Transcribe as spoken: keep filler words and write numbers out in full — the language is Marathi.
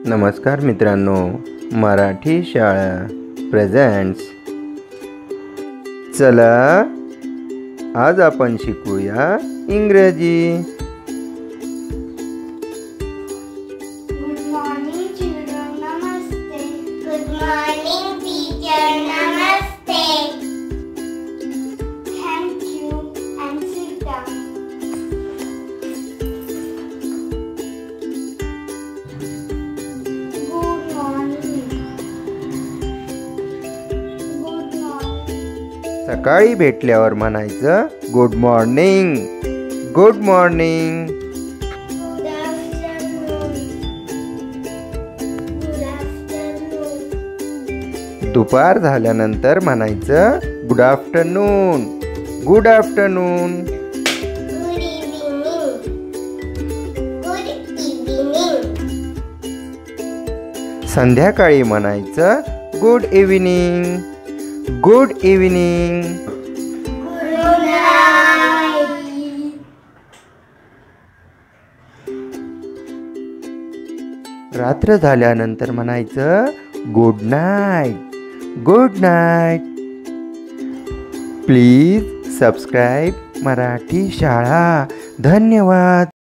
नमस्कार मित्रांनो, मराठी शाळा प्रेझेंट्स. चला आज आपण शिकूया इंग्रजी. Good morning children. नमस्ते. Good morning teacher. नमस्ते. Thank you and sit down. Good morning. Good morning. सकाळी भेटल्यावर म्हणायचं good morning. Good morning. Good afternoon. Good afternoon. दुपार झाल्यानंतर म्हणायचं good afternoon. Good afternoon. Good evening. Good evening. संध्याकाळी म्हणायचं good evening. Good evening. Good night. रात्र झाल्यानंतर म्हणायचं good night. Good night. Please subscribe Marathi शाळा. धन्यवाद.